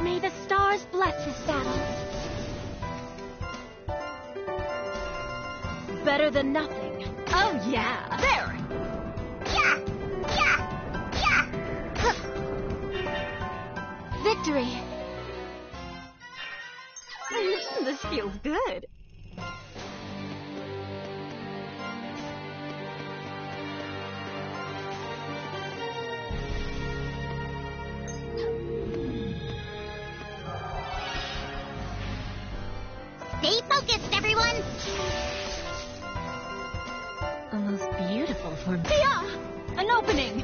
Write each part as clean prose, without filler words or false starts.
May the stars bless this battle. Better than nothing. Oh, yeah. There! Yeah! Yeah! Yeah! Victory! This feels good. Stay focused, everyone! The most beautiful form. Yeah! An opening!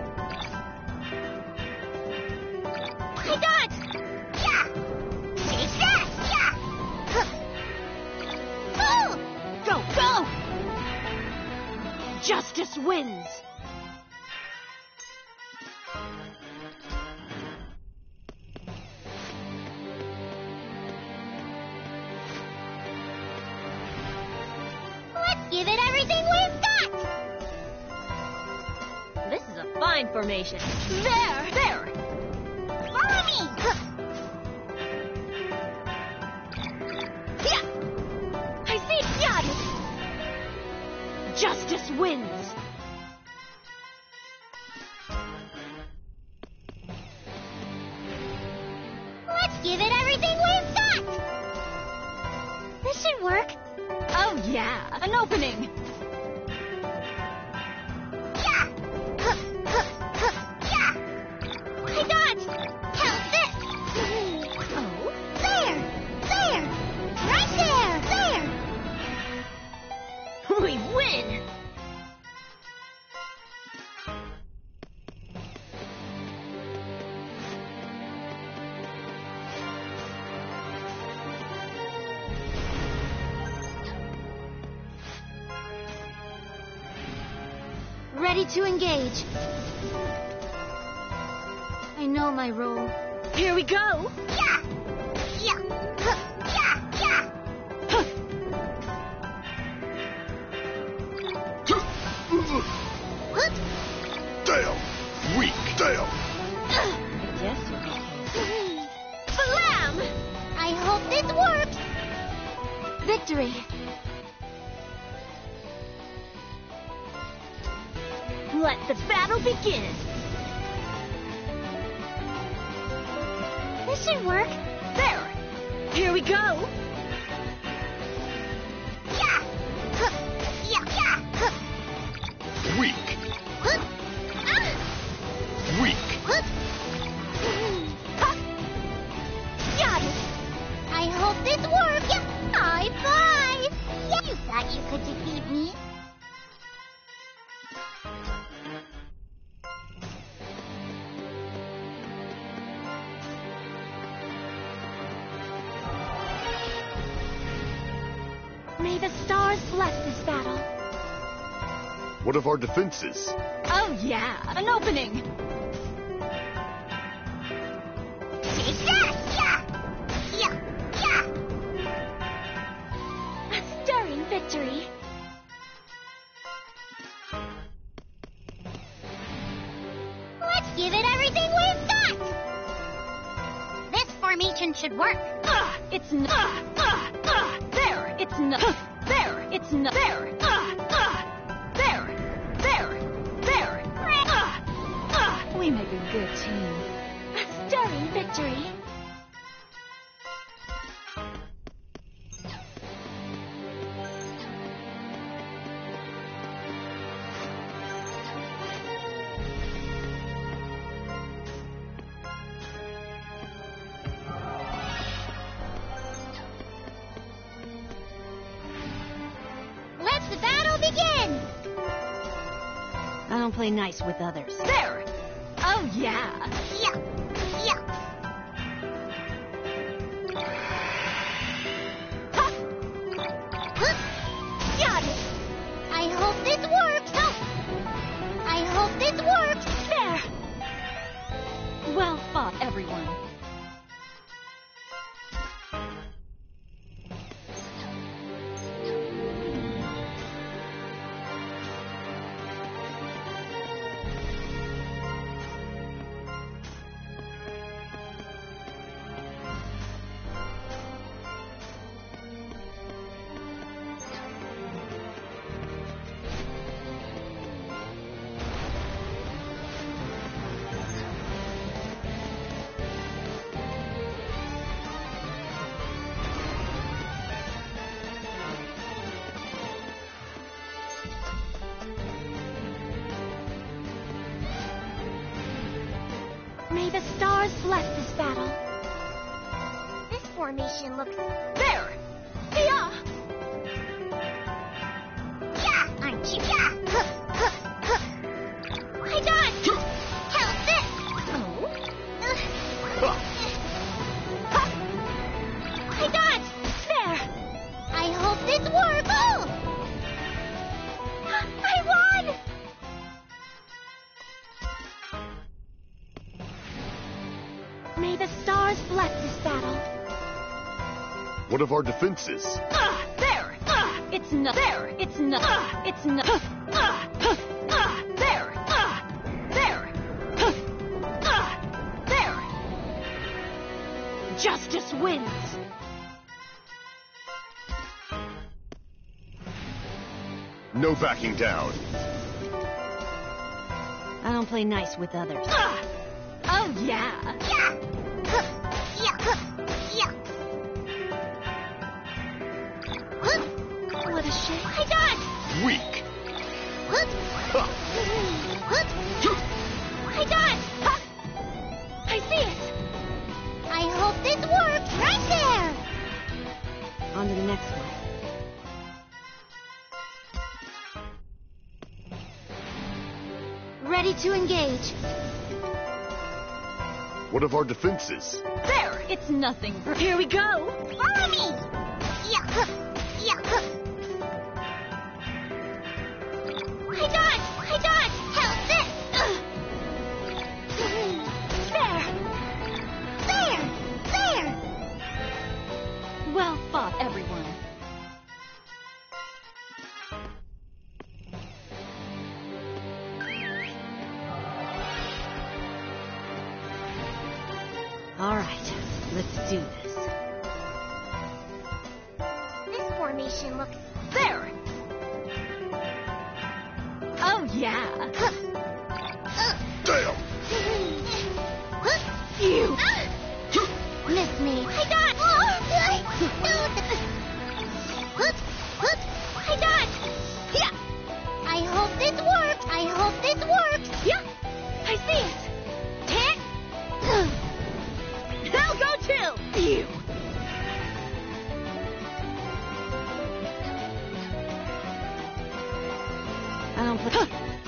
I got! Yeah! Take that! Yeah! Oh! Go, go! Justice wins! Let's give it everything we've got! This is a fine formation. There! There! Follow me! Yeah! I see! Got it! Justice wins! Let's give it everything we've got! This should work. Oh, yeah! An opening! Yeah! Yeah! I got! Count this! Oh? There! There! Right there! There! We win! Ready to engage. I know my role. Here we go! Yeah! Yeah! Yeah! Yeah! Whoop! Down! Weak! Down! Yes, you're okay. Blam! I hope this works! Victory! Let the battle begin! This should work. There! Here we go! Yeah! Yeah! Yeah! Weak! Whoop! Ah! Weak! Whoop! Got it! I hope this works! Yeah. High five! Yeah, you thought you could defeat me? May the stars bless this battle. What of our defenses? Oh, yeah! An opening! Take that! Yeah! Yeah! Yeah! A stirring victory! Let's give it everything we've got! This formation should work. It's not. There! It's not. There! It's not. There! There! There! There! We make a good team. A stirring victory! Let the battle begin! I don't play nice with others. There! Oh, yeah! Yeah! Yeah! Ha! Whoop! Got it! I hope this works! Oh. I hope this works! There! Well fought, everyone. May the stars bless this battle. This formation looks... There! Yeah! Yeah! Aren't you? Yeah! I dodged! How's this? Ha! I dodged! There! I hope this works! Oh! I won! May the stars bless this battle. What of our defenses? There! It's not there! It's not it's not there! There! There! Justice wins! No backing down. I don't play nice with others. Oh yeah! Yeah! Yeah! Yeah! What a shame. I dodged! Weak. Ha! I dodged! I see it! I hope this works right there! On to the next one. Ready to engage. What of our defenses? There! It's nothing. Here we go! Follow me! Yeah! Yeah! I dodged! I dodged! How's this? There! There! There! Well fought, everyone. All right, let's do this. This formation looks... There! Oh, yeah! Damn! You! Miss me. I dodged! I dodged! Yeah! I hope this works! I hope this works! Yeah! I see it! Hit! I'll go too! You! I don't play...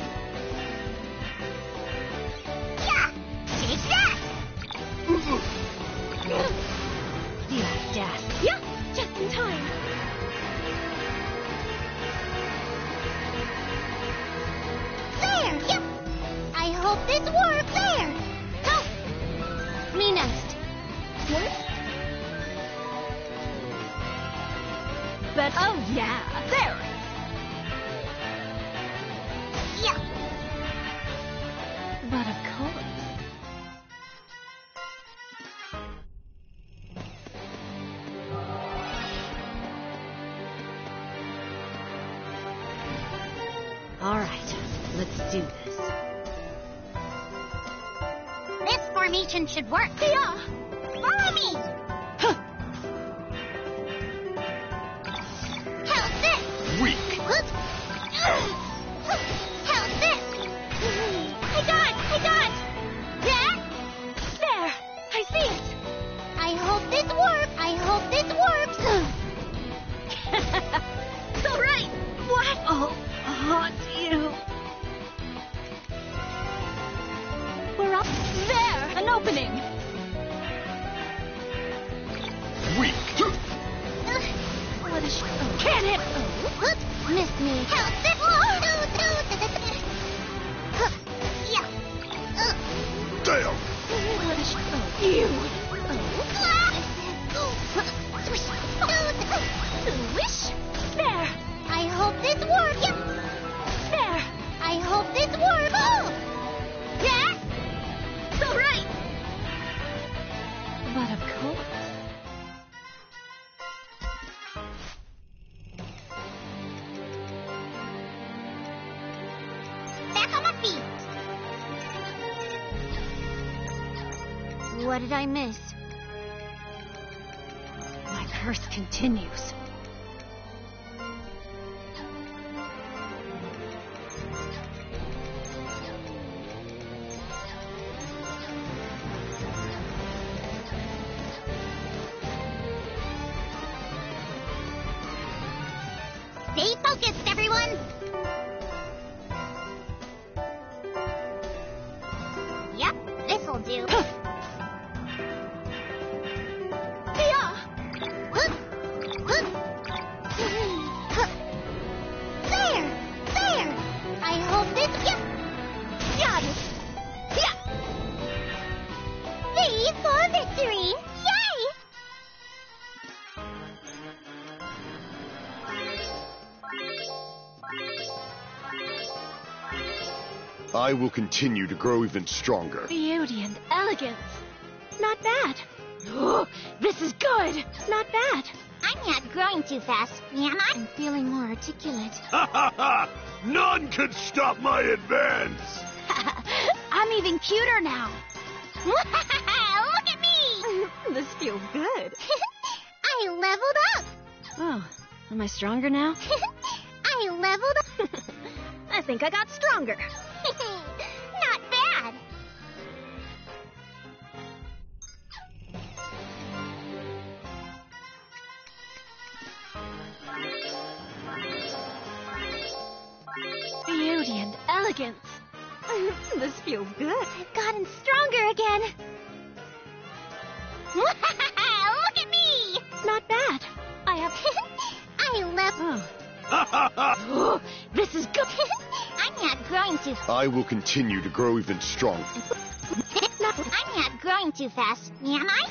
Yeah! Take that! The audacity! Yeah! Just in time! There! Yep! I hope this works! There! Go! Me next. But, oh yeah! There! Yeah! But of course. All right, let's do this. This formation should work. Yeah! Follow me! How's this? Weak. How's this? I dodged! I dodged! Yeah? There! I see it! I hope this works! I hope this works! All right! What? Oh, hot you. We're up there! An opening! Weak. What a Can't hit! Whoops! Missed me. How's this? Yeah. Damn! What a You! Swish! Swish! There! I hope this works! Yep. There! I hope this works! Oh! Yeah? All right! But of course. Back on my feet! What did I miss? My curse continues. focused, everyone! Yep, this'll do. There! I hope this... Yep! Got it! Yeah! V for victory! Yay! I will continue to grow even stronger. Beauty and elegance. Not bad. Oh, this is good. Not bad. I'm not growing too fast, am I? I'm feeling more articulate. Ha ha ha! None can stop my advance! I'm even cuter now. Look at me! This feels good. I leveled up! Oh, am I stronger now? I leveled up! I think I got stronger. Not bad! Beauty and elegance. This feels good. I've gotten stronger again! Look at me! Not bad. I have... I leveled... Oh, this is good. I'm not growing too... I will continue to grow even stronger. I'm not growing too fast, am I?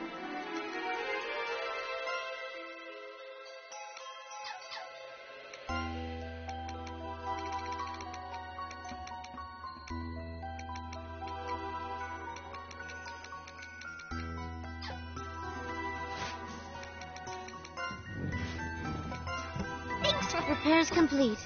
Repairs complete.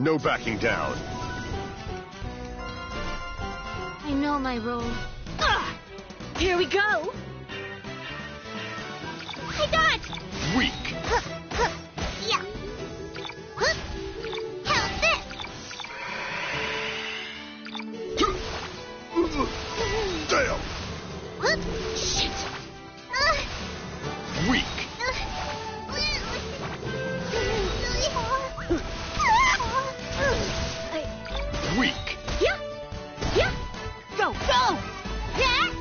No backing down. I know my role. Here we go! I dodge! Weak. Yeah. How's this? Damn. Shit. Weak. Weak. Yeah! Yeah! Go! Go! Yeah.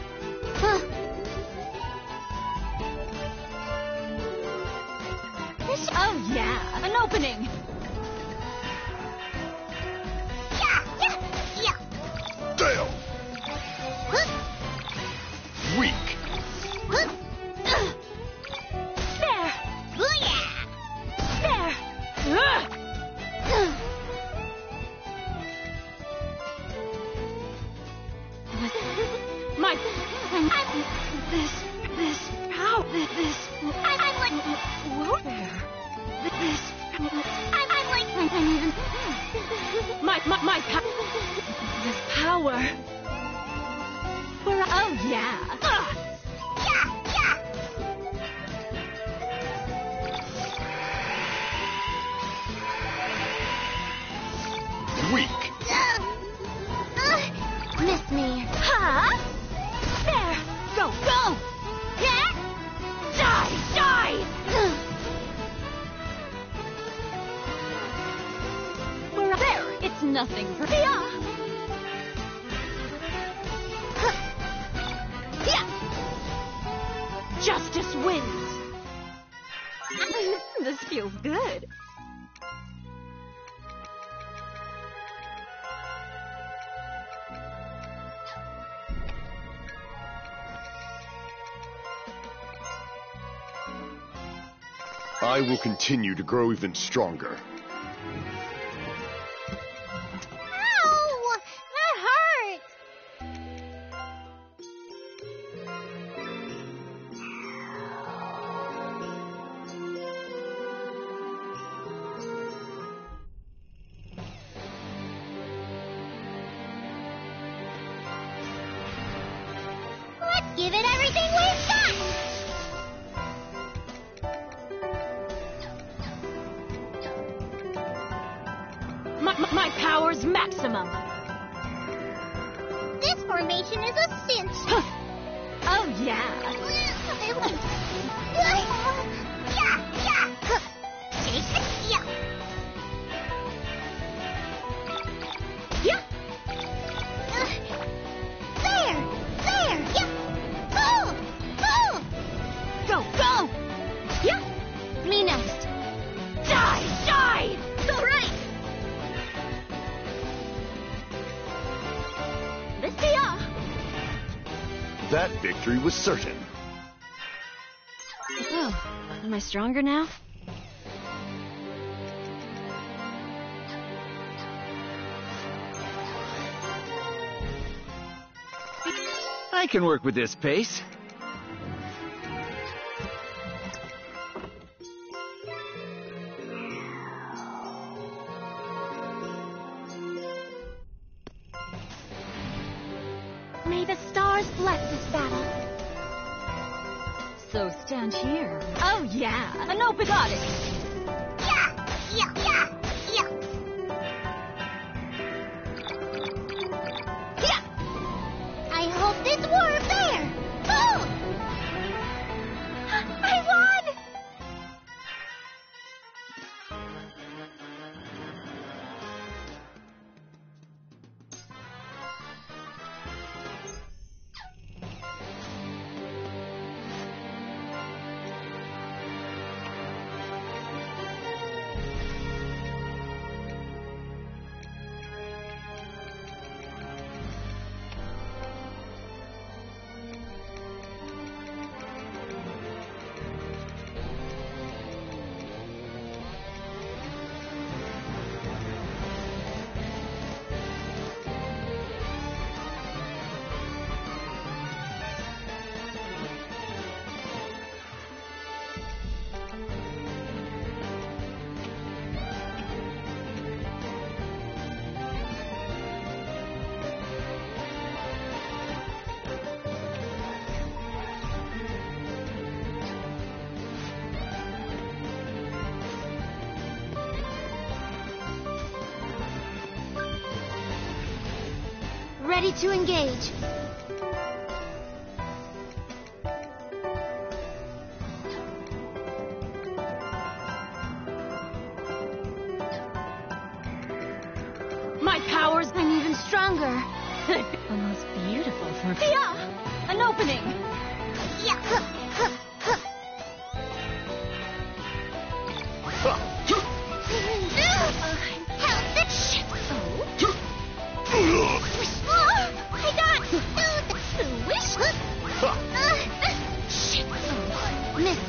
Oh, yeah! An opening! Yeah. Damn. Weak. There! Booyah! There! My... This... How? This... I'm like... Whoa there. This... I'm like... The power... Oh, yeah! Yeah. Weak. Miss me. Huh? There! Go! Go! Yeah. Die! There! It's nothing for me. Justice wins! This feels good. I will continue to grow even stronger. Ow! That hurt! Let's give it everything we've got! My power's maximum. This formation is a cinch. Oh, yeah. Take it. Yeah. Yeah. There. Yeah. Go! Yeah. Me next. Die! Right. This be all. That victory was certain. Oh, am I stronger now? I can work with this pace. May the stars bless this battle. So stand here. Oh, yeah. An open goddess. Yeah. I hope this works. There. I won. Ready to engage. My powers, I'm even stronger. almost beautiful for Yeah! an opening. Yeah! Help the shit! I got the wish. Shit! Miss.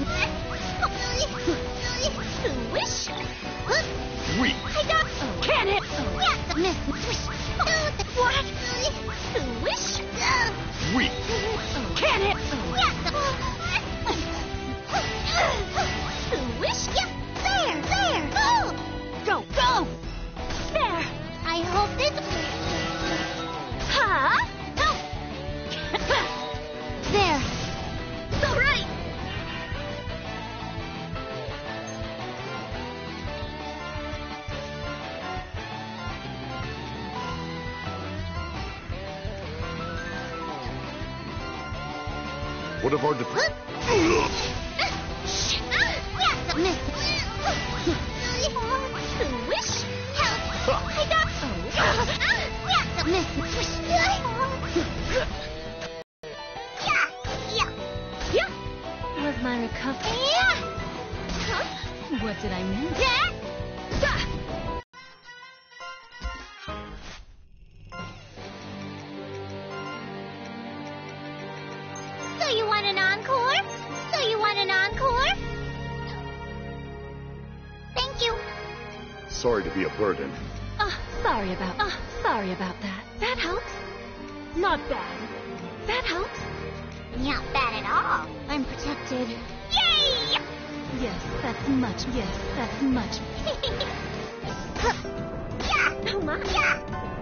Wish. Weak. I got. Can it? Yeah, miss. What? Wish. Weak. Can it? Yeah. Wish. Yeah. There. Oh. Go. There. I hope this. Huh? There. All right. What of our defense? Shit. Yeah, miss. Wish. Help. I got. Yeah, miss. Yeah. Was my recovery? Yeah. What did I miss? Yeah. So you want an encore? Thank you. Sorry to be a burden. Sorry about that. That helps. Not bad. That helps. Not bad at all. I'm protected. Yay! Yes, that's much. Yeah. Oh my. Yeah.